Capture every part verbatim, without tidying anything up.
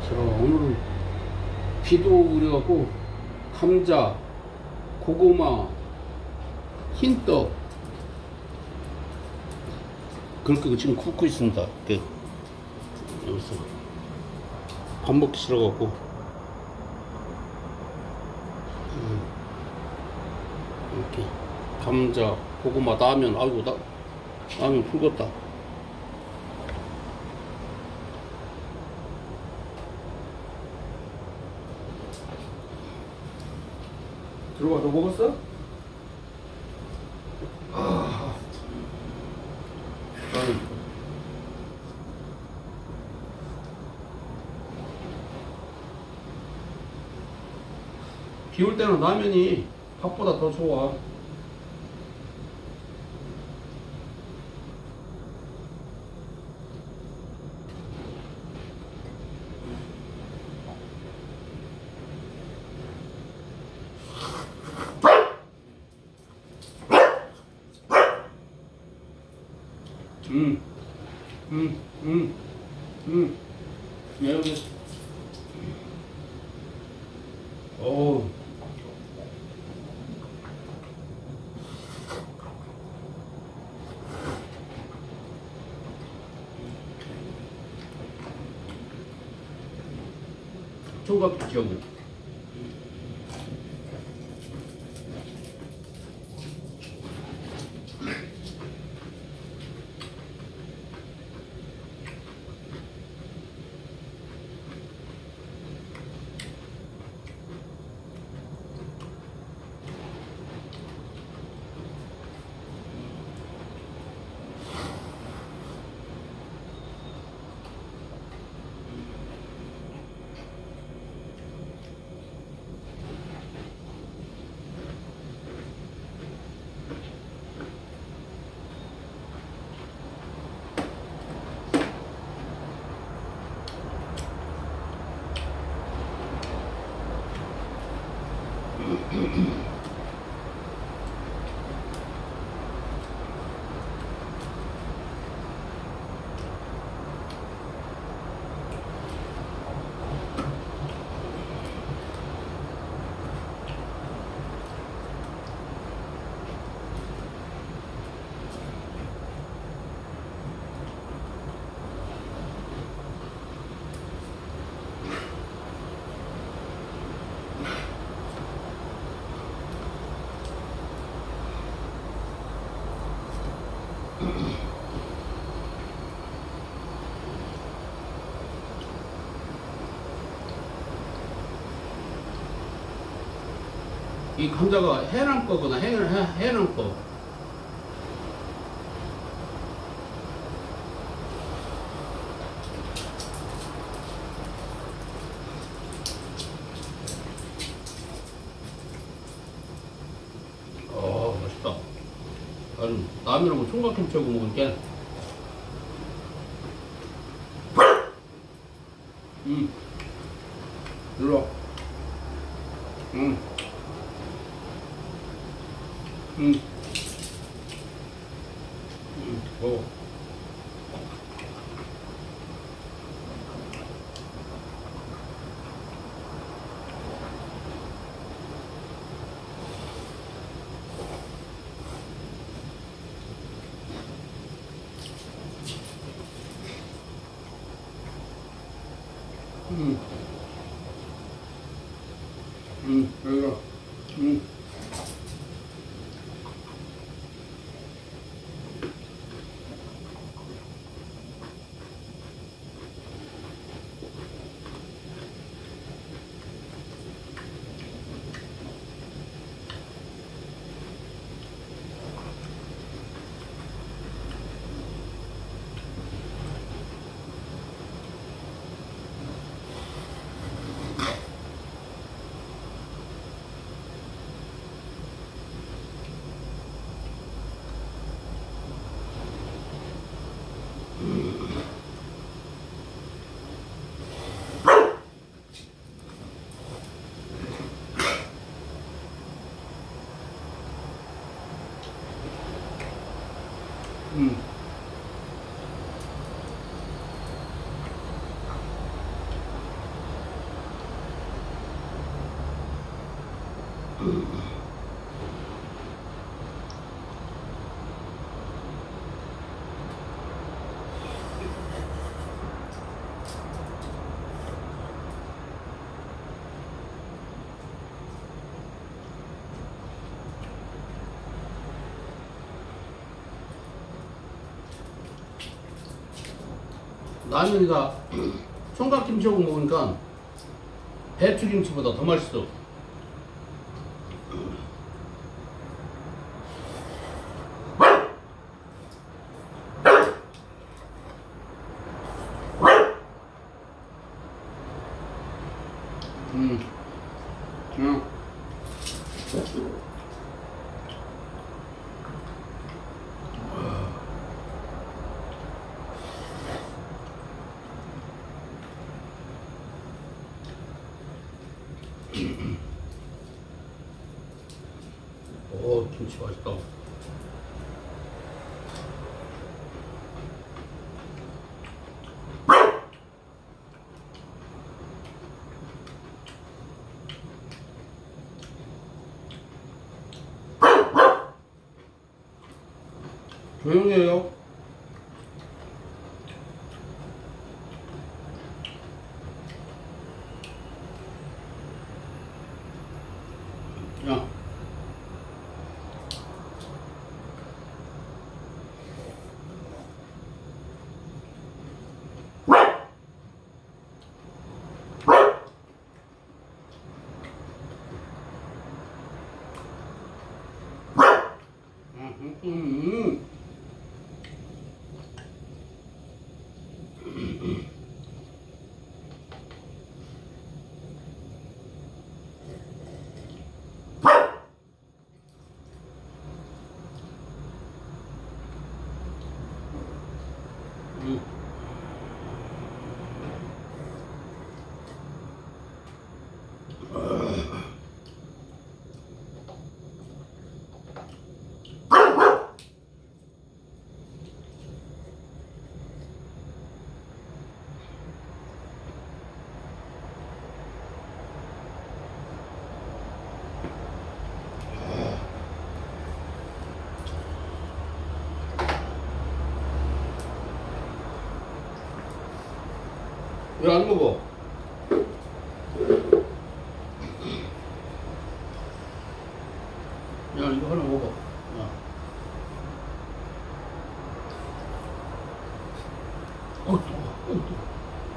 자, 오늘은 비도 그래갖고 감자, 고구마, 흰떡 그렇게 지금 굽고 있습니다. 이렇게 여기서 밥 먹기 싫어갖고 이렇게 감자, 고구마, 라면, 아이고 나 라면 풀었다. 들어가, 너 먹었어? 아, 비 올 때는 라면이 밥보다 더 좋아. 음, 음, 음, 음. 네, 여기. 오. 초밥 지역은. 이 감자가 해남 거구나. 해, 해, 해남 거. 어, 맛있다. 아주 라면하고 총각김치하고 먹으니까 음, 일로 음. 음. 음. 오. 음. 음. 여기가. 음. 라면이다. 총각김치하고 먹으니까 배추김치보다 더 맛있어. 음, 음. 오, 김치 맛있다. 조용히 해요. 야. 음, 음. 음. 왜 안 먹어? 야, 이거 하나 먹어. 야. 어, 또, 어, 또.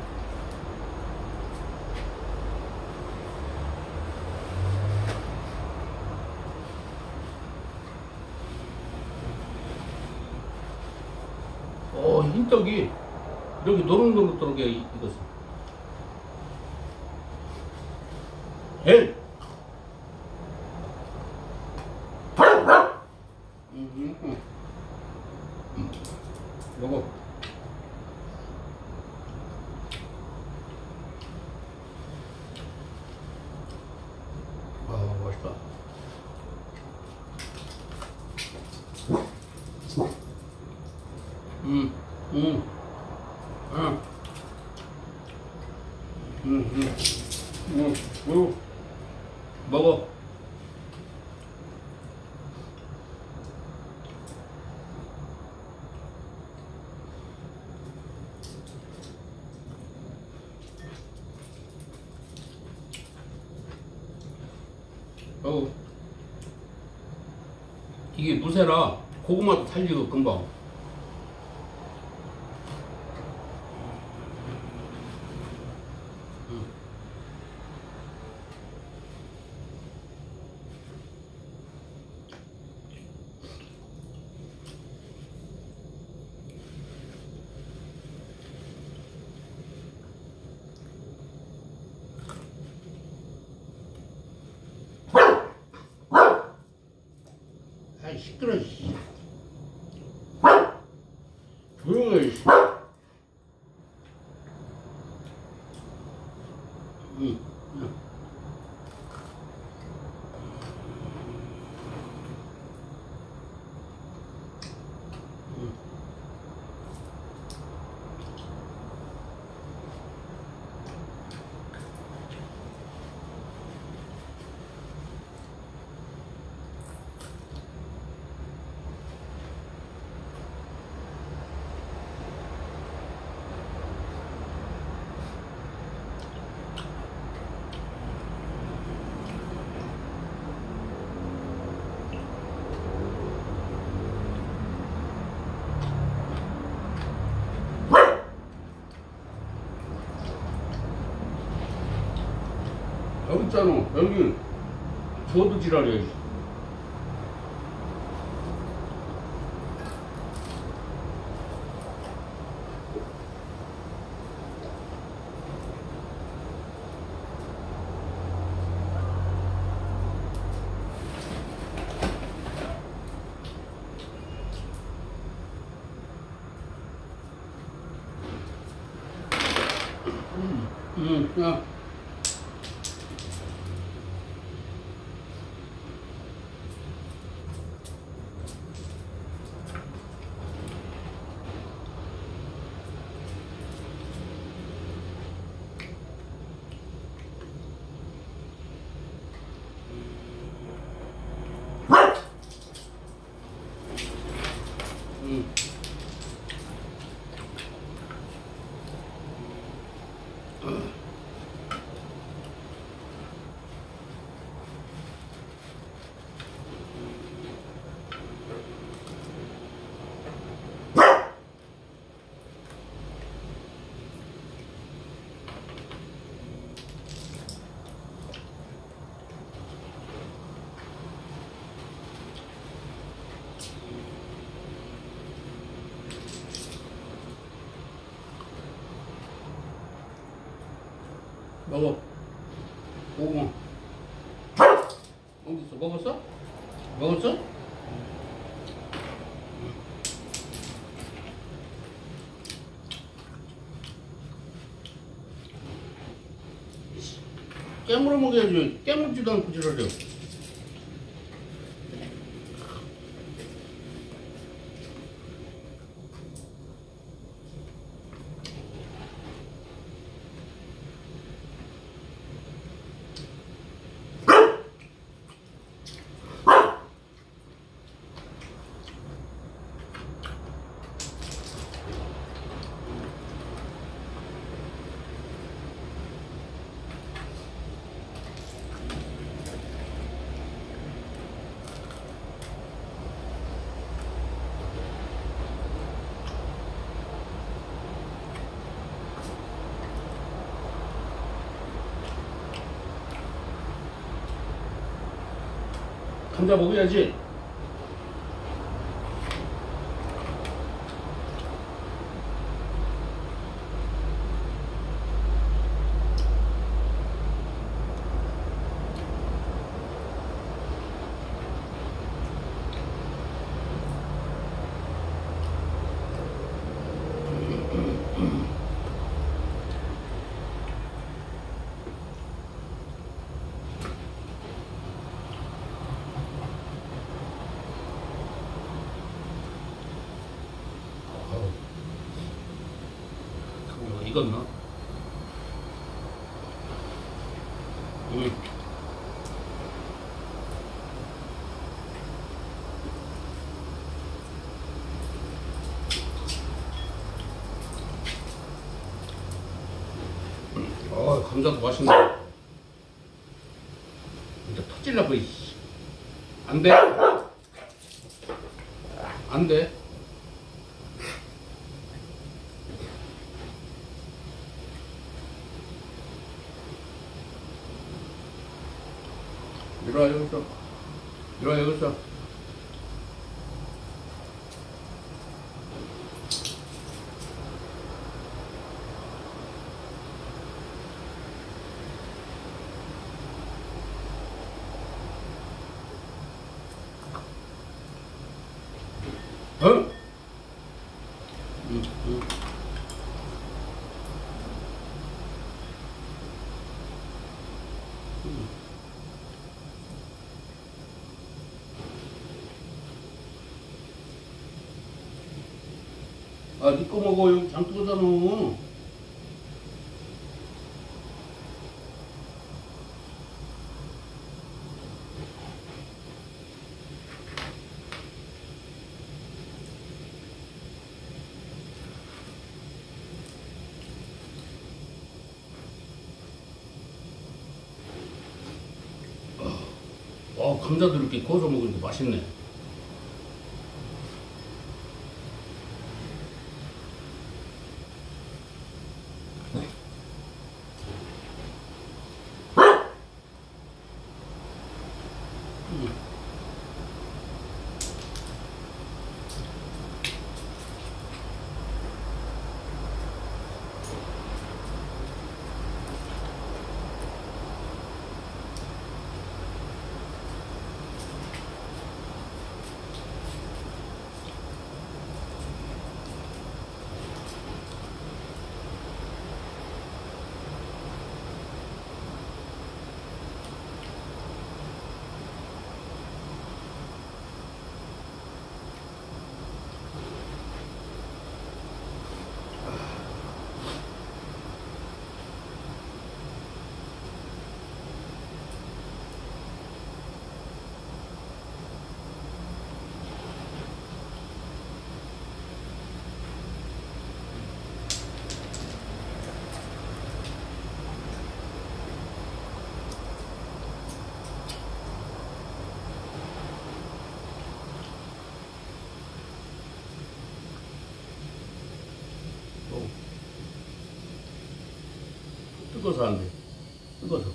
어, 흰떡이 이렇게 노릇노릇하게 익었어. 헬! 음, 음, 음. 음. 먹어. 아, 맛있다. 음, 음, 음, 음, 음, 음, 음. 먹어. 어우, 이게 무쇠라 고구마도 탈리고 금방. 음. 아이, 시끄러, 씨. 조용히 해, 씨. 응, 응. 응. 여기 있잖아. 여기 저도 지랄이야. 음, 음, 야. 음. 먹어. 고구마. 어디 있어? 먹었어? 먹었어? 깨물어 먹어야지. 깨물지도 않고 지랄이야. 감자 먹어야지. 이거 익었나? 응. 아, 감자도 맛있네. 이제 터질라고, 이씨. 안 돼. 안 돼. 이리 와, 여기 있어. 이리 와, 여기 있어. 어? 응, 응. 아, 니 거 먹어. 여기 장 뜨거잖아. 와, 감자도 이렇게 구워서 먹으니까 맛있네. 뜨거워서 안 돼. 뜨거워서.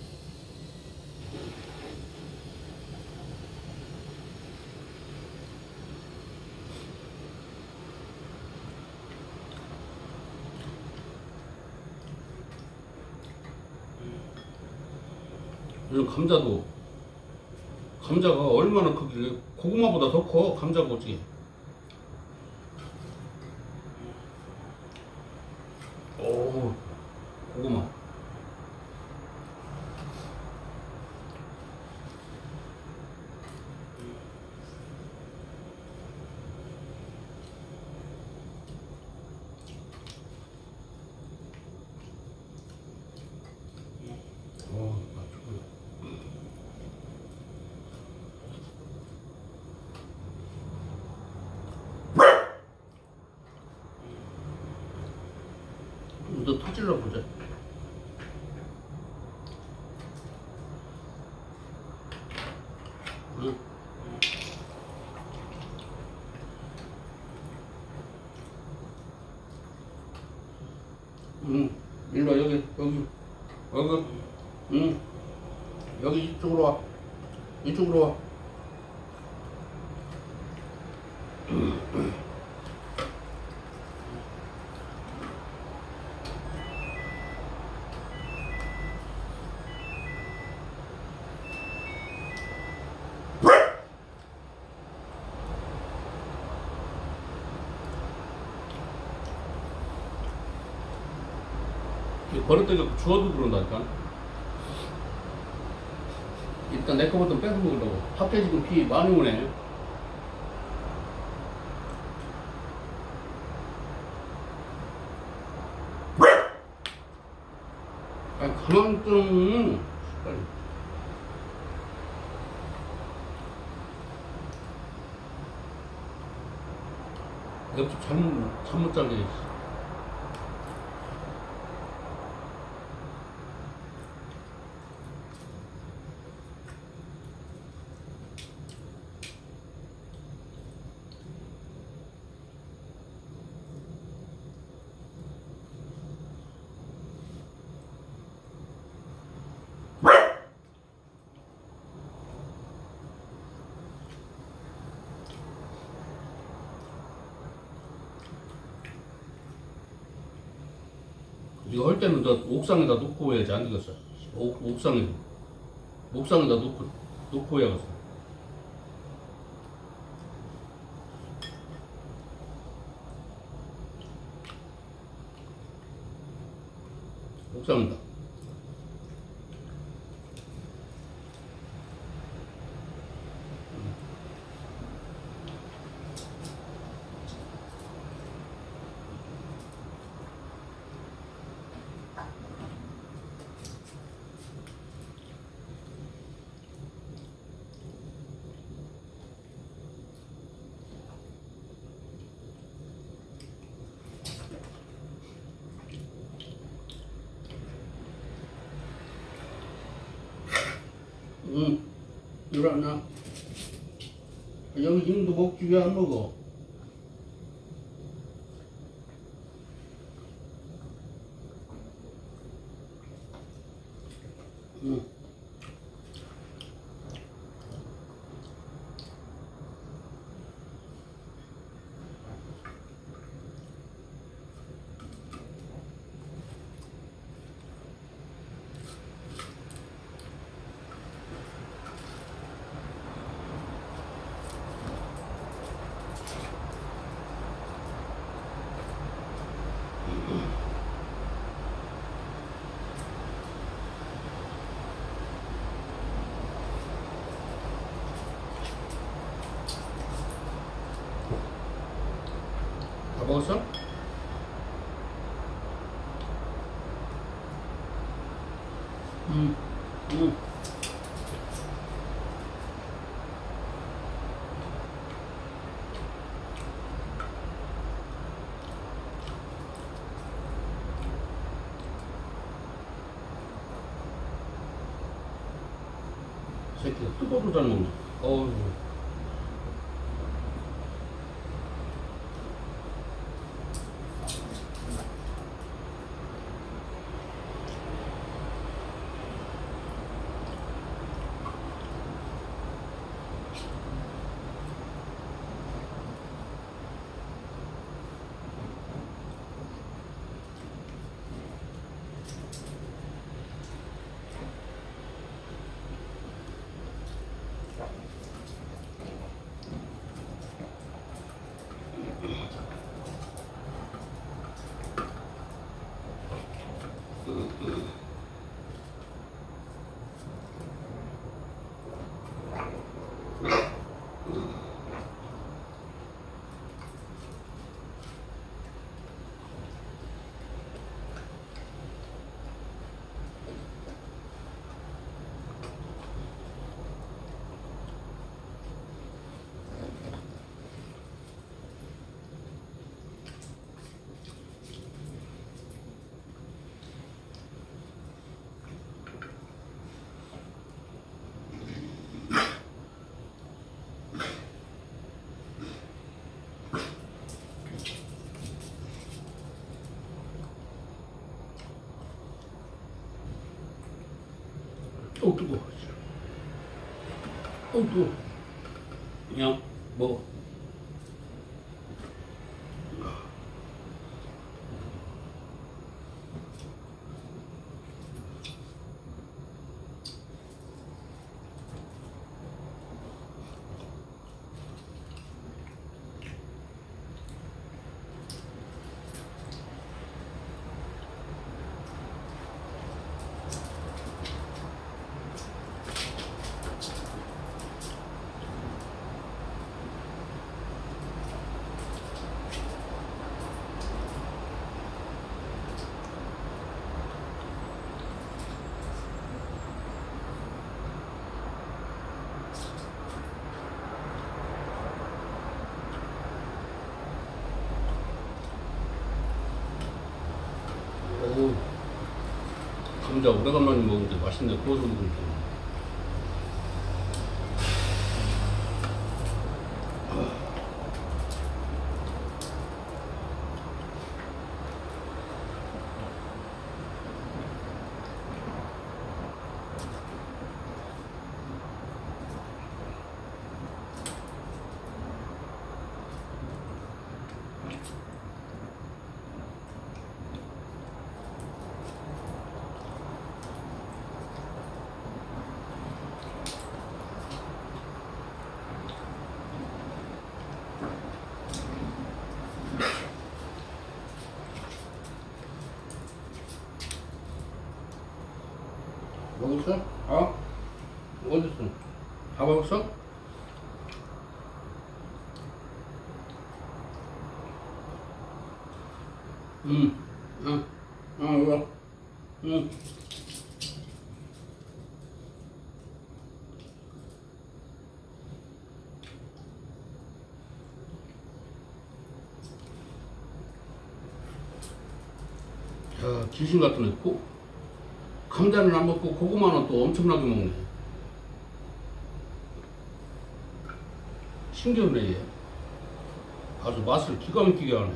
요즘 감자도, 감자가 얼마나 크길래, 고구마보다 더 커, 감자가 어찌. 오, 고구마. 어, 맛있구나. 너 터질러 보자. 응? 응. 일로 와, 여기, 여기, 여기. 응. 여기 이쪽으로 와. 이쪽으로 와. 버릇되게 주워도 그런다니까. 일단 내 거부터 뺏어 먹으려고. 팥에 지금 비 많이 오네. 아니, 가만 좀. 빨리. 옆집 잘못, 잘못 잘게. 이거 할 때는 저 옥상에다 놓고 해야지 안 되겠어. 옥, 옥상에 옥상에다 놓고 놓고 해야겠어. 옥상에다. 응, 일어나. 여기 지금도 먹지 왜 안 먹어? 응. 다 먹었어? 응, 응. 새끼가 뜨거워도 잘 먹네. 어우. 또 뜨거. 어, 또. 그냥 먹어. 오, 감자 오래간만에 먹는데 맛있네. 구워서 먹으니까. 먹었어? 어? 어딨어? 다 먹었어? 응, 응, 응, 이거, 응. 야, 귀신 같은 애. 고, 감자는 안 먹고 고구마는 또 엄청나게 먹네. 신기하네, 얘. 아주 맛을 기가 막히게 하네.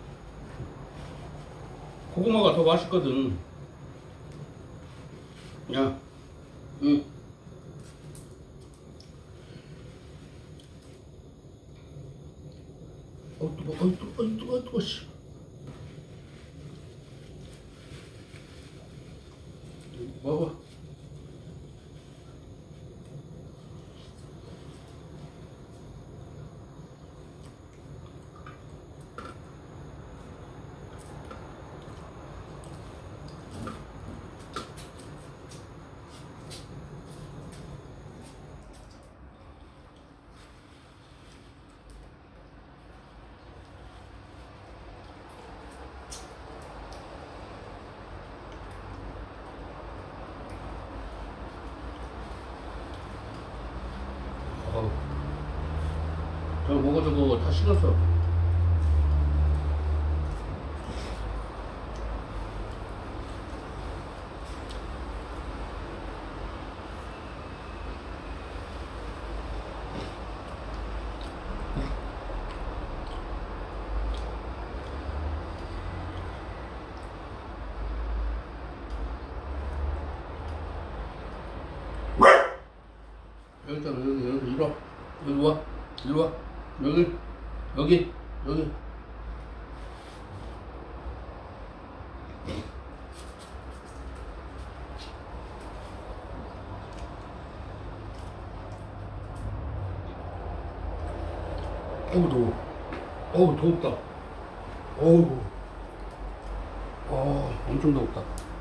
고구마가 더 맛있거든. 야, 응. 어, 뜨거, 어, 뜨거, 어, 뜨거, 어, 뜨거, 씨. 먹어. 어. 저거 먹어, 저거 다 식었어. 여기 있잖아, 여기, 여기, 이리 와. 여기 와. 이리 와. 여기, 여기, 여기. 어우, 더워. 어우, 더웠다. 어우, 어, 엄청 더웠다.